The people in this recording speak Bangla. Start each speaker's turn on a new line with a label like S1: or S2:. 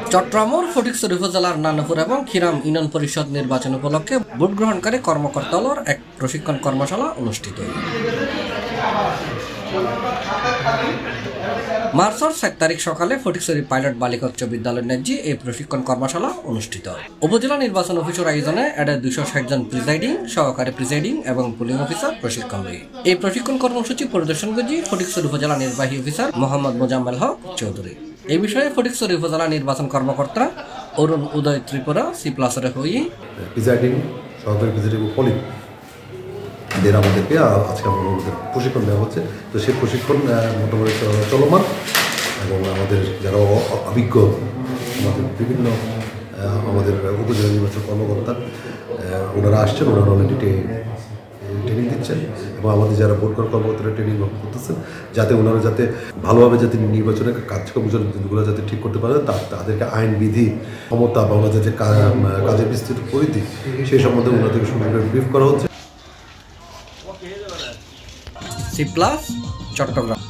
S1: চট্টগ্রামের ফটিকছড়ি উপজেলার নানাপুর এবং খিরাম ইউনিয়ন পরিষদ নির্বাচন উপলক্ষে ভোট গ্রহণকারী কর্মকর্তাদের এক প্রশিক্ষণ কর্মশালা অনুষ্ঠিত। মার্চের 7 তারিখ সকালে ফটিকছড়ি পাইলট বালিকা উচ্চ বিদ্যালয়ের ন্যায্যে এই প্রশিক্ষণ কর্মশালা অনুষ্ঠিত। উপজেলা নির্বাচন অফিসের আয়োজনে এডে 260 জন প্রিজাইডিং, সহকারী প্রিজাইডিং এবং পুলিং অফিসার প্রশিক্ষণ দেয়। এই প্রশিক্ষণ কর্মসূচি পরিদর্শন করেছে ফটিকছড়ি উপজেলা নির্বাহী অফিসার মোহাম্মদ মোজাম্মেল হক চৌধুরী। এই বিষয়ে ফটিকছড়ি উপজেলা নির্বাচন কর্মকর্তা অরুণ উদয় ত্রিপুরা C+এর হয়ে
S2: প্রিজাইডিং, সহকারী প্রিজাইডিং পুলিং এদের আমাদেরকে আজকে আমাদের প্রশিক্ষণ দেওয়া হচ্ছে। তো সেই প্রশিক্ষণ মোটামুটি চলমান এবং আমাদের যারা অভিজ্ঞ আমাদের বিভিন্ন আমাদের উপজেলা নির্বাচন কর্মকর্তা ওনারা আসছেন, ওনারা অলরেডি ট্রেনিং দিচ্ছেন এবং আমাদের যারা ভোট কর্মকর্তারা ট্রেনিং করতেছেন যাতে ওনারা যাতে ভালোভাবে যাতে নির্বাচনের কার্যক্রমগুলো যাতে ঠিক করতে পারে, তাদেরকে আইন বিধি ক্ষমতা বা ওনাদের যে কাজের বিস্তৃত পরিধি সেই সম্বন্ধে ওনাদেরকে সুন্দরভাবে ব্রিফ করা হচ্ছে।
S1: C+ চট্টগ্রাম।